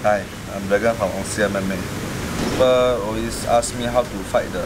Hi, I'm Dragon from MMA. People always ask me how to fight the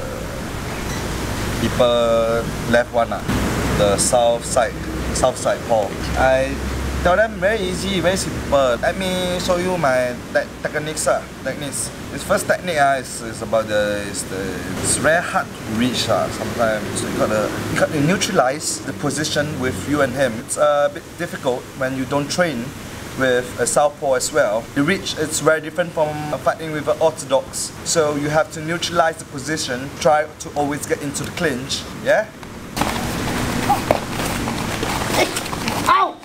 people left one, the southpaw. I tell them very easy, very simple. Let me show you my techniques. This first technique is about it's very hard to reach sometimes. So you got to neutralize the position with you and him. It's a bit difficult when you don't train with a southpaw as well. The reach is very different from fighting with an orthodox. So you have to neutralize the position, try to always get into the clinch, yeah? Ow!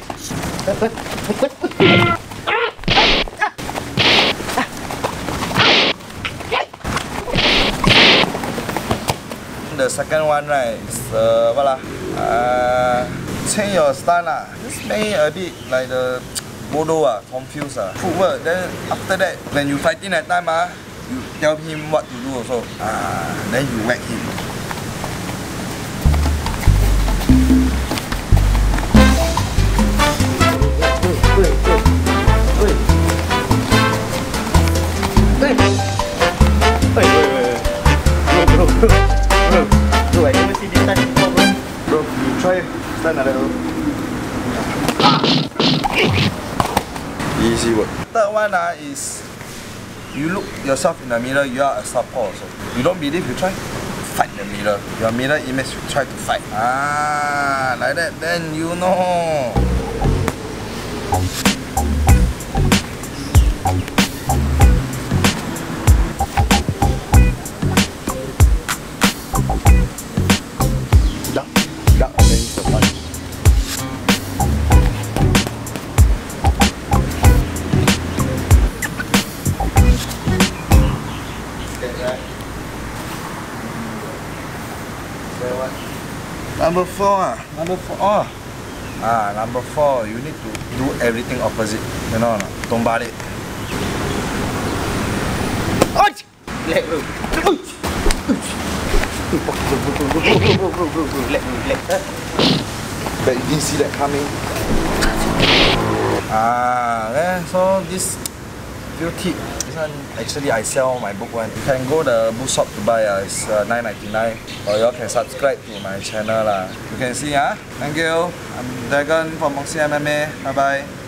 The second one, right, is change your style. Just make a bit like the bodo, confused. Footwork. Then after that, when you fighting that time, you tell him what to do also. Then you whack him. Bro, I never see this time before, bro. Bro, you try stand like that. Easy work. Third one is you look yourself in the mirror. You are a southpaw also. You don't believe, you try fight the mirror. Your mirror image, you try to fight. Like that, then you know. Duck, and then you can punch. Number 4, number 4, you need to do everything opposite. You know, don't balik. Relax, bro. Relax. But you didn't see that coming. So this few tip. This one actually I sell my book one. You can go the book shop to buy. It's $9.99. Or you can subscribe to my channel. You can see. Thank you. I'm Dragon from MMA. Bye bye.